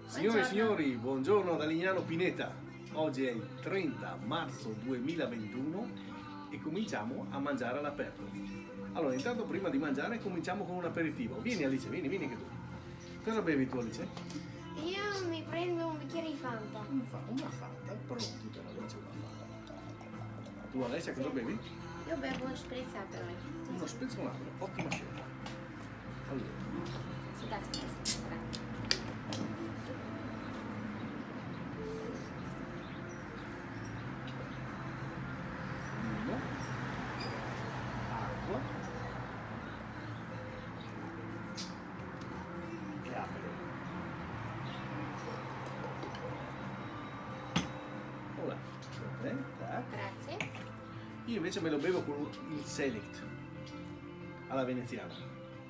Signore e signori, buongiorno da Lignano Pineta. Oggi è il 30 marzo 2021 e cominciamo a mangiare all'aperto. Allora, intanto prima di mangiare cominciamo con un aperitivo. Vieni Alice, vieni che tu. Cosa bevi tu Alice? Io mi prendo un bicchiere di Fanta. Una Fanta, pronti per Alice una Fanta. Tu Alessia cosa bevi? Io bevo uno sprezzato oggi. Uno spezzolato, ottima scelta. Allora. Si dà stesso. Acqua e apero. Ora, Grazie. io invece me lo bevo con il Select alla veneziana.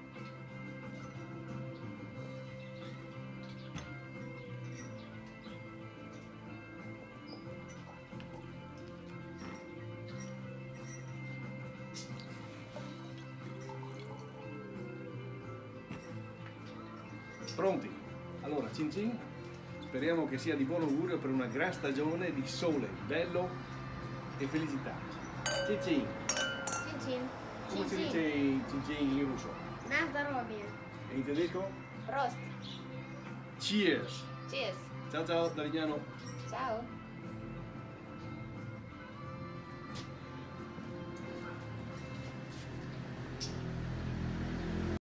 Pronti? Allora, cin cin, speriamo che sia di buon augurio per una gran stagione di sole, bello e felicità. Cin cin. Cin cin. Come si Cin dice cin. cin cin in russo? Na здоровье. E in tedesco? Prost. Cheers! Cheers. Ciao ciao, da Lignano. Ciao.